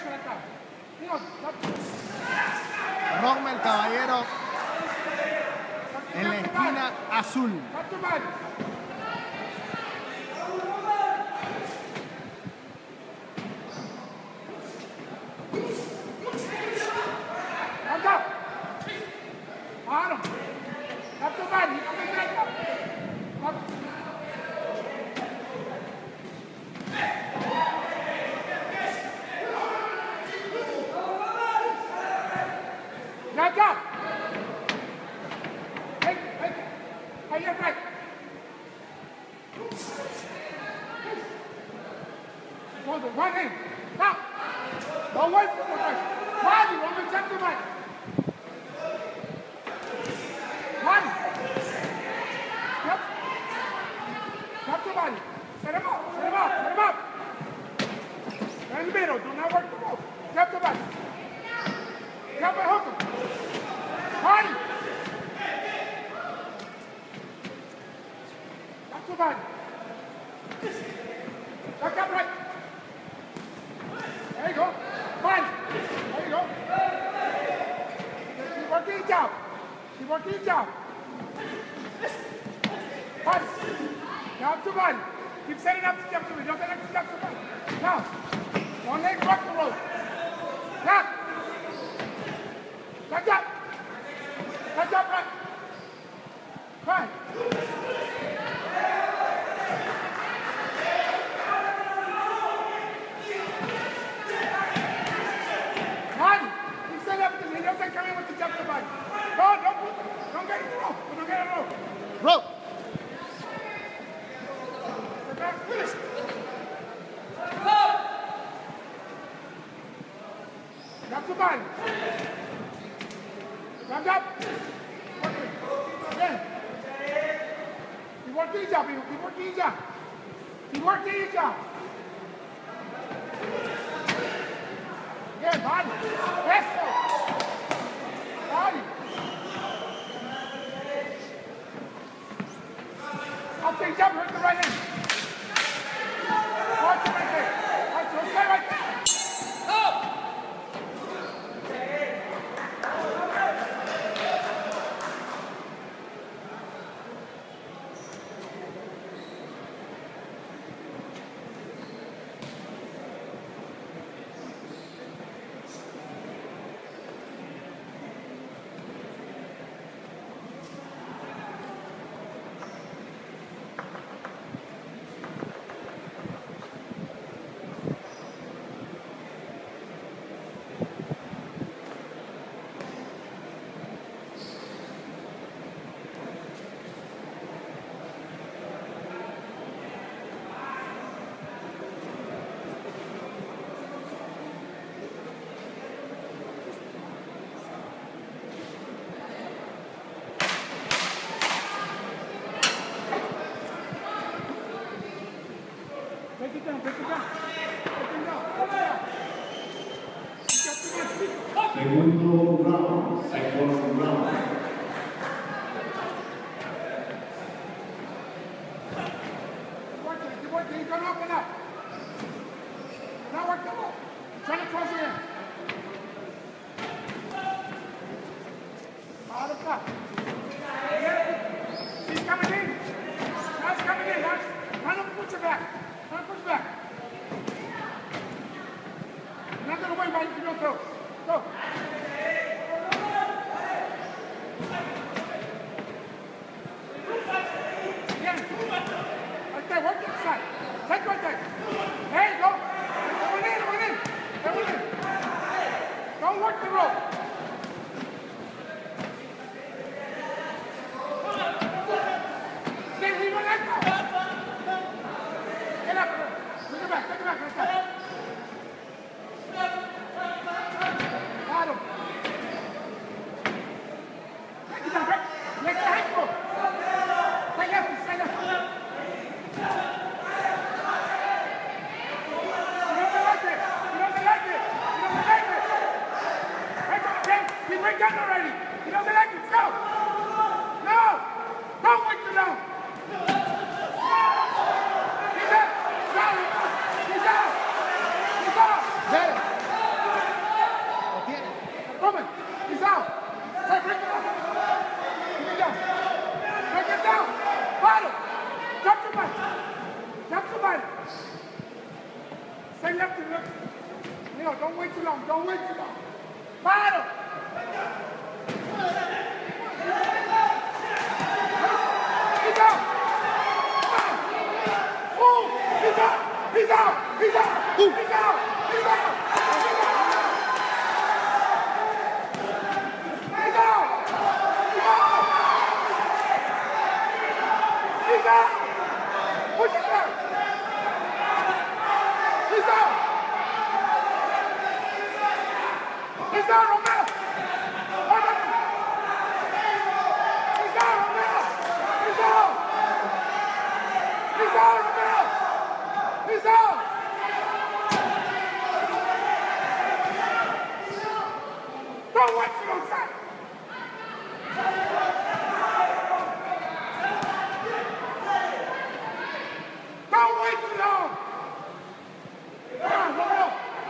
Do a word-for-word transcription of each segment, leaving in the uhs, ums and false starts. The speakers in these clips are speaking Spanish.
Rommel Caballero en la esquina azul. Run in. Stop. Don't wait for the rush. Body, want to check the mic. Run. Yep. Drop the body. Set him up. Set him up. Set him up. Right in the middle. Do not work the rope. Drop the body. Drop and hook him. Body. Drop the body. Back up right. There you go. Fine. There you go. Keep working each out. Keep working each out. Fine. Now to one. Keep setting up the step to me. Don't set up the step to one. Now. One leg rock the rope. Back. Back up. Back up right. Fine. Come in with the jump to body. No, don't put them. Don't get in the rope. Don't get in the rope. Rope. Finish. Jump to body. Jump up. Again. Keep working each job. Keep working each job. Keep working each job. Again, body. Yes, sir. Body. I'll take jump, hurt the right hand. Watch it right there. Watch it, okay, right there. Up! Take it down, take it down. Take it down, take it down. Segundo round, second round. Work it, keep working, you can open up. Now work the rope. Try to cross it in. Out of top. She's coming in. Now it's coming in. Now try to push her back. Try to push back. You're not going to wait while you can go through. Go. Again. Right there, work inside. Take right there. There you go. Come in, come in. Come in. Don't work the rope. Stay, leave her like that. Get up. Take it back, take it back, right there. Got him. Take it down, right? Make the head go. Stay left, stay left. You don't like it. You don't like it. You don't like it. Right on, okay? He's right down already. He doesn't like it. Go. No. Don't wait too long. He's up. Go. He's out. He's out. There. Don't wait too long. Battle. He's out. Ooh, he's out. He's out. He's out. He's out. He's out. He's out. He's out. He's out. Push it back. He's out. He's out, Romero. He's out, Romero. He's out. He's out, Romero. He's out. Don't wait till those seconds. Don't wait too long. Come on, Romero.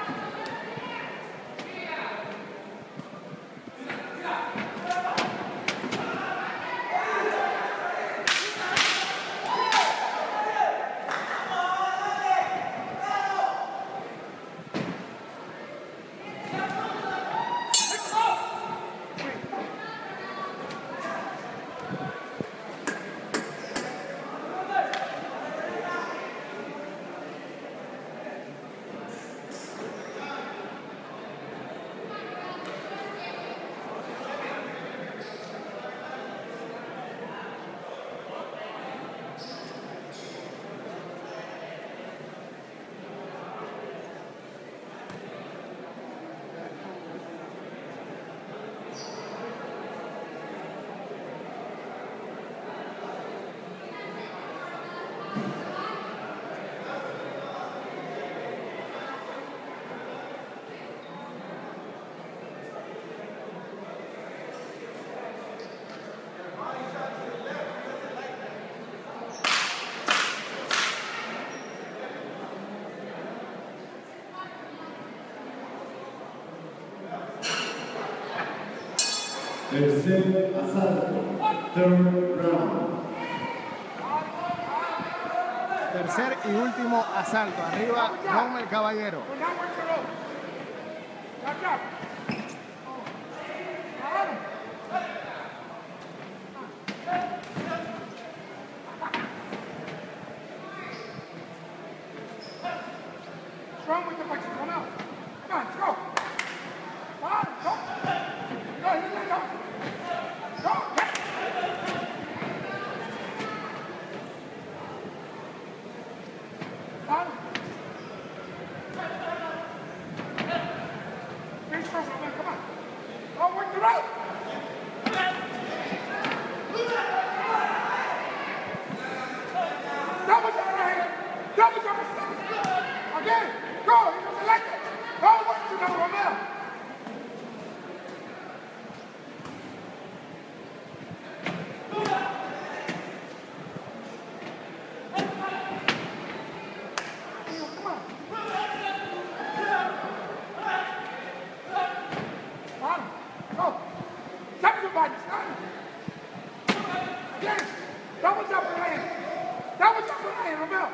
Tercer asalto, third round. Tercer y último asalto. Arriba, Rommel Caballero. Strong with the punches. Come out. Come on, let's go. Come on, go. Go, here we go. Go, get it. Come on. Finish first, man. Come on. Go, work the right. Double jump right here. Double jump right here. Again. Go, he doesn't like it. Go, work to the Romero. Double jump and land. Double jump and land, Romero.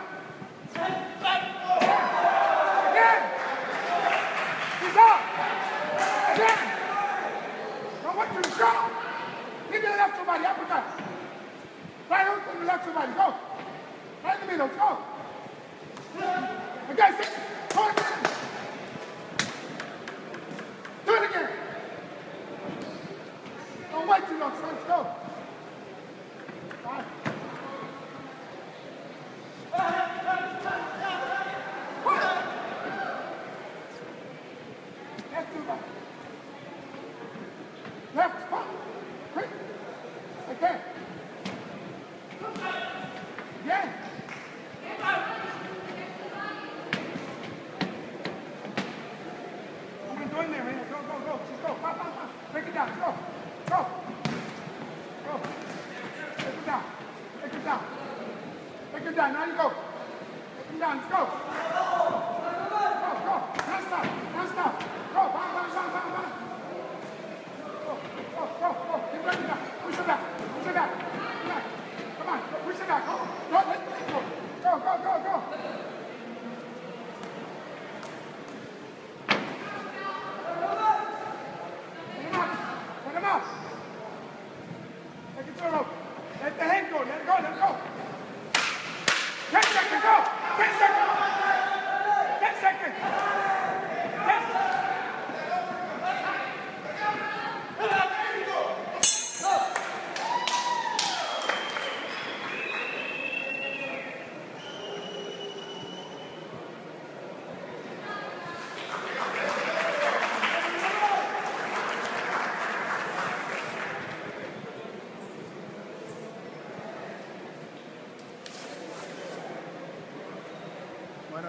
Again. He's up. Again. Don't wait to the shot. Give me the left somebody, uppercut. Right hook to the left somebody, go. Right in the middle, go. Again, sit. Go again. Do it again. Don't wait too long, son. Let's go. Right. Let's do that. Left spot. Quick. Again. Again. What are you doing there, man? Go, go, go. Just go. Pop, pop, pop. Break it down. Go. Go. Go. Take it down. Take it down. Take it down. Now you go. Take it down. Let's go. Go, go. Don't stop. Don't stop. Go. Bang, bang, bang, bang, bang. Go, go, go, go. Get ready now. Push it back. Push it back. Push it back. Come on. Push it back. Go. Go. Let it go. Go, go, go, go.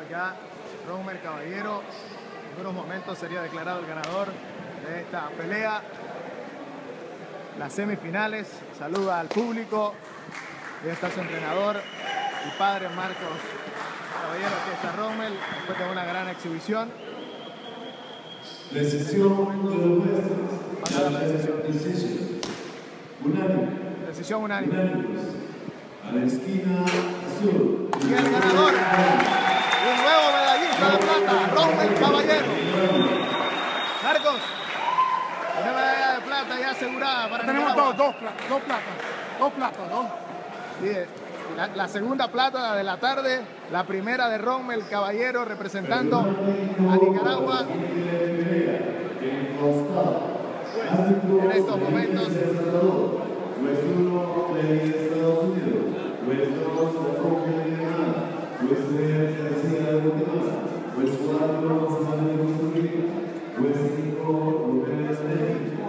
acá. Rommel Caballero en unos momentos sería declarado el ganador de esta pelea. Las semifinales. Saluda al público. Y está su entrenador y padre Marcos Caballero. Aquí está Rommel después de una gran exhibición. Decisión de los jueces. Van a dar la decisión. Unánime. Decisión unánime. Unánimes. A la esquina azul. Y el ganador, un nuevo medallista de plata, Rommel Caballero. Marcos, una medalla de plata ya asegurada para Tenemos Nicaragua. dos, dos platas, dos platas, dos platas, dos. Sí, la, la segunda plata de la tarde, la primera de Rommel Caballero representando a Nicaragua. En estos momentos. Juez uno de Estados Unidos, juez dos de Colombia y Granada, juez tres García de Guatemala, juez cuatro González de Costa Rica, juez cinco López de México,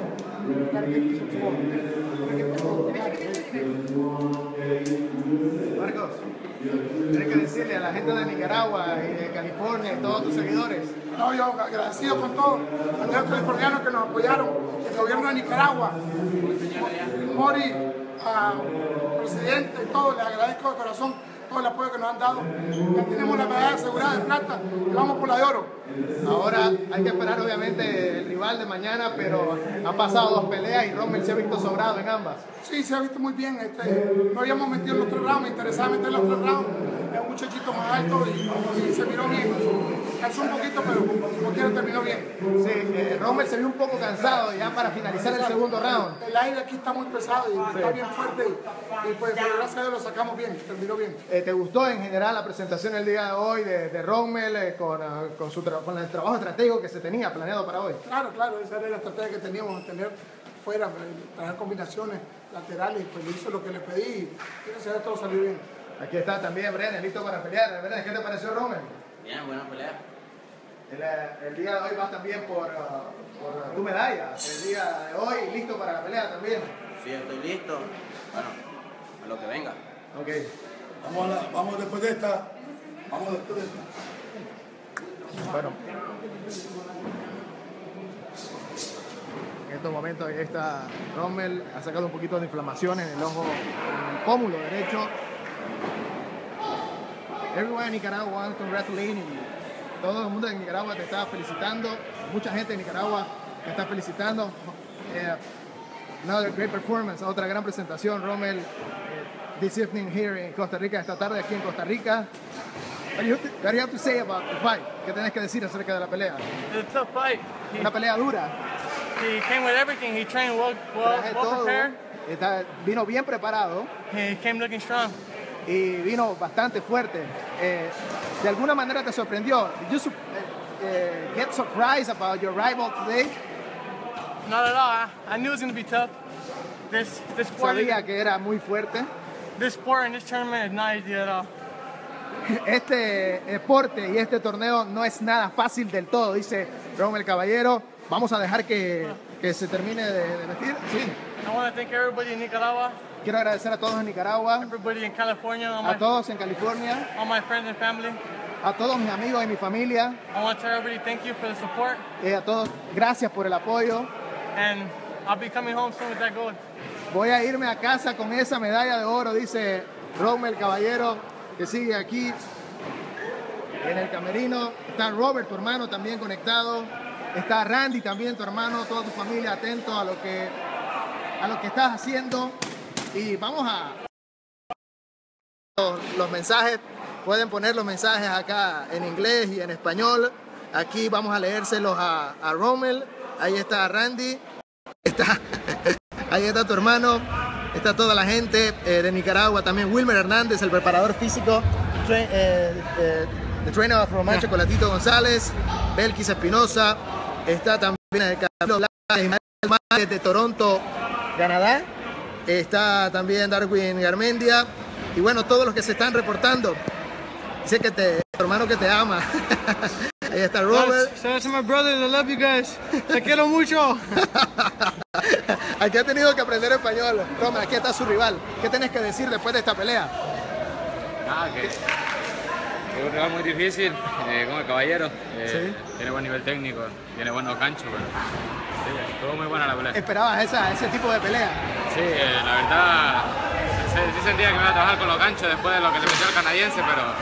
Marcos, tienes que decirle a la gente de Nicaragua y de California y todos tus seguidores. No, yo agradecido con todos los californianos que nos apoyaron, el gobierno de Nicaragua, Mori, uh, presidente y todo, le agradezco de corazón todo el apoyo que nos han dado. Ya tenemos la medalla asegurada de plata y vamos por la de oro. Ahora hay que esperar obviamente el rival de mañana, pero han pasado dos peleas y Rommel se ha visto sobrado en ambas. Sí, se ha visto muy bien. Este, no habíamos metido los tres rounds, me interesaba meter los tres rounds. Es un muchachito más alto y, y se miró bien. Cansó un poquito, pero como quiera terminó bien. Sí, eh, Rommel se vio un poco cansado ya para finalizar el segundo round. El aire aquí está muy pesado y sí. Está bien fuerte y, y pues gracias a Dios lo sacamos bien, terminó bien. Eh, ¿Te gustó en general la presentación el día de hoy de, de Rommel eh, con, uh, con, su tra con el trabajo estratégico que se tenía planeado para hoy? Claro, claro, esa era la estrategia que teníamos, tener fuera, traer combinaciones laterales, pues le hizo lo que le pedí y gracias a Dios todo salió bien. Aquí está también Brenner, listo para pelear. Brenner, ¿qué te pareció Rommel? Bien, buena pelea. El, el día de hoy vas también por, uh, por tu medalla. El día de hoy listo para la pelea también. Sí, estoy listo. Bueno, a lo que venga. Ok. Vamos, a la, vamos después de esta. Vamos después de esta. Bueno. En estos momentos ahí está Rommel. Ha sacado un poquito de inflamación en el ojo, en el pómulo derecho. Everyone in Nicaragua wants to congratulate you. Todo el mundo de Nicaragua te está felicitando. Mucha gente de Nicaragua te está felicitando. Yeah. Another great performance. Otra gran presentación, Rommel. Uh, this evening here in Costa Rica. Esta tarde aquí en Costa Rica. What do you, what do you have to say about the fight? ¿Qué tenés que decir acerca de la pelea? It's a tough fight. He, Una pelea dura. he came with everything. He trained well, well, Traje well todo. prepared. Está, vino bien preparado He came looking strong. y vino bastante fuerte. Eh, de alguna manera te sorprendió. Did you su- eh, get surprised about your rival today? Not at all. I, I knew it was going to be tough. This this sport, Sabía que era muy fuerte. this sport and this tournament is not easy at all. Este deporte y este torneo no es nada fácil del todo, dice Rommel Caballero. Vamos a dejar que, que se termine de, de vestir. Sí. I want to thank everybody in Nicaragua, Quiero agradecer a todos en Nicaragua, everybody in California, all a my, todos en California, all my friends and family. a todos mis amigos y mi familia, I want to tell everybody thank you for the support, eh, a todos gracias por el apoyo. and I'll be coming home soon with that gold. Voy a irme a casa con esa medalla de oro, dice Rommel Caballero, que sigue aquí en el camerino. Está Robert, tu hermano, también conectado. Está Randy también, tu hermano, toda tu familia atento a lo que, a lo que estás haciendo. Y vamos a los, los mensajes. Pueden poner los mensajes acá en inglés y en español. Aquí vamos a leérselos a, a Rommel. Ahí está Randy. Está, ahí está tu hermano. Está toda la gente eh, de Nicaragua. También Wilmer Hernández, el preparador físico. Tra eh, eh, the trainer of Román Chocolatito González. Belkis Espinosa. Está también el Carlos Blas, Ismael Márquez de Toronto, Canadá. Está también Darwin Garmendia. Y bueno, todos los que se están reportando. Dice que te, tu hermano que te ama. Ahí está Robert. Shout out to my brothers. I love you guys. Te quiero mucho. Aquí ha tenido que aprender español. Rommel, aquí está su rival. ¿Qué tenés que decir después de esta pelea? Nada, que Es un rival muy difícil, eh, como el Caballero. Eh, Sí. Tiene buen nivel técnico, tiene buenos ganchos, pero sí, estuvo muy buena la pelea. ¿Esperabas esa, ese tipo de pelea? Sí, eh, la verdad, sí, sí sentía que me iba a trabajar con los ganchos después de lo que le metió al canadiense,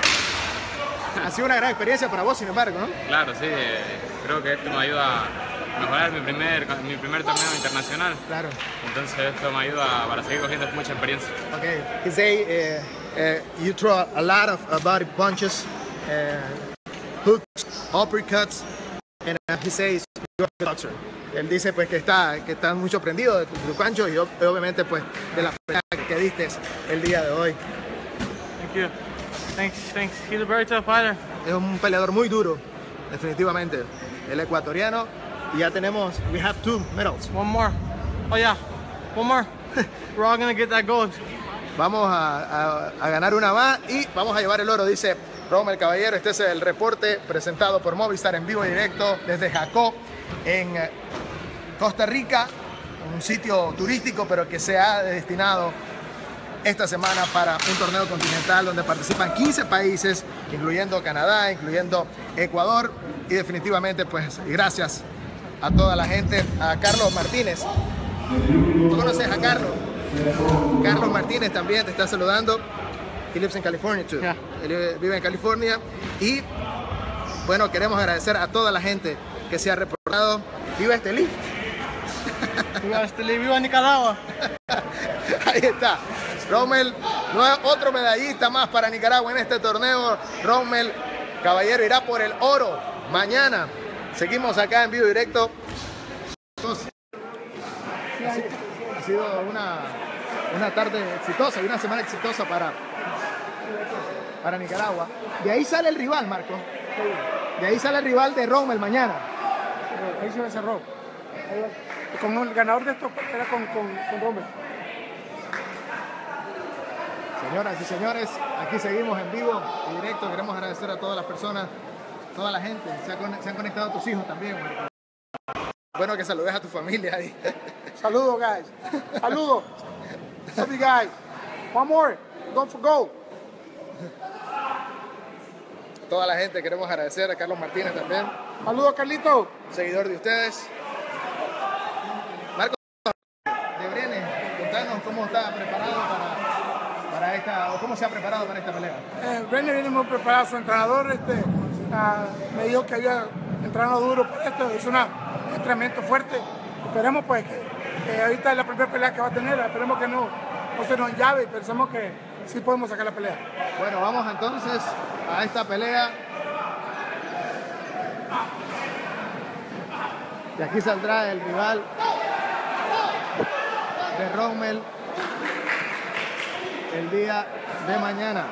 pero Ha sido una gran experiencia para vos, sin embargo, ¿no? claro, sí, eh, creo que esto me ayuda a mejorar mi primer, mi primer torneo internacional. Claro. Entonces esto me ayuda para seguir cogiendo mucha experiencia. Okay. He say uh, uh, you throw a lot of uh, body punches, uh, hooks, uppercuts, and uh, he says you're a boxer. Él dice pues que está que está muy sorprendido de tu, tu cancho y ob- obviamente pues de la pelea que diste el día de hoy. Thank you. Thanks, thanks. He's a very tough fighter. Es un peleador muy duro, definitivamente. El ecuatoriano y ya tenemos we have two medals. One more. Oh yeah, one more. We're all gonna get that gold. Vamos a, a- a ganar una más y vamos a llevar el oro, dice Rommel Caballero. Este es el reporte presentado por Movistar en vivo y directo desde Jacó, en eh, Costa Rica, un sitio turístico, pero que se ha destinado esta semana para un torneo continental donde participan quince países, incluyendo Canadá, incluyendo Ecuador, y definitivamente, pues, gracias a toda la gente, a Carlos Martínez. ¿Tú conoces a Carlos? Carlos Martínez también te está saludando. He lives in California too. Yeah. Él vive en California. Y bueno, queremos agradecer a toda la gente que se ha reportado. Viva este lift. Viva este viva Nicaragua. Ahí está. Rommel, no- otro medallista más para Nicaragua en este torneo. Rommel Caballero irá por el oro mañana. Seguimos acá en vivo y directo. Entonces, ha sido- ha sido una, una tarde exitosa y una semana exitosa para, para Nicaragua. De ahí sale el rival, Marco. De ahí sale el rival de Rommel mañana. Ahí se cerró. Ahí va. Con el ganador de esto era con, con, con Rommel. Señoras y señores, aquí seguimos en vivo y directo. Queremos agradecer a todas las personas, toda la gente. Se, ha con- se han conectado tus hijos también, Marco. Bueno que saludes a tu familia ahí. Saludos, guys. Saludos. Love you guys. One more. Don't forget. Toda la gente, queremos agradecer a Carlos Martínez también, Saludos, Carlito. seguidor de ustedes. Marco de Brenes, contanos cómo está preparado para, para esta, o cómo se ha preparado para esta pelea. Eh, Brenner viene muy preparado, su entrenador este, ah, me dijo que había entrenado duro para esto, es una, un entrenamiento fuerte. Esperemos pues que, que ahorita es la primera pelea que va a tener, esperemos que no, no se nos llave y pensamos que sí podemos sacar la pelea. Bueno, vamos entonces a esta pelea. Y aquí saldrá el rival de Rommel el día de mañana.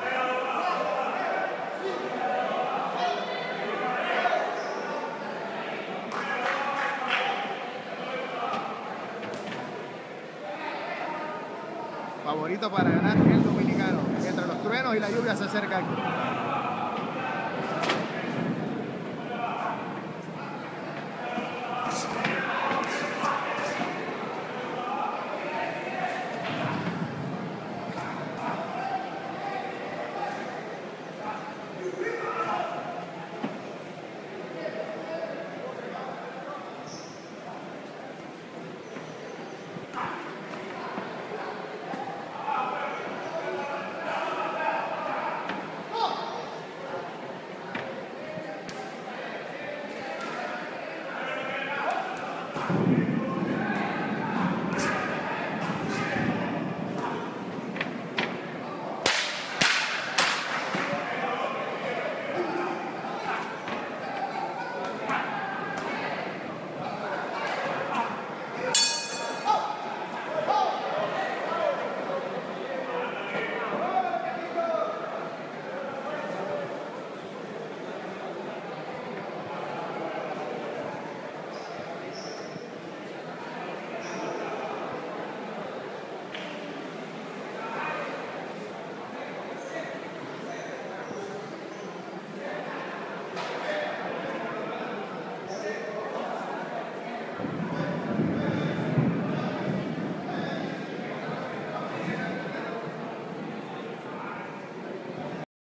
Favorito para ganar el dominicano. Mientras los truenos y la lluvia se acercan.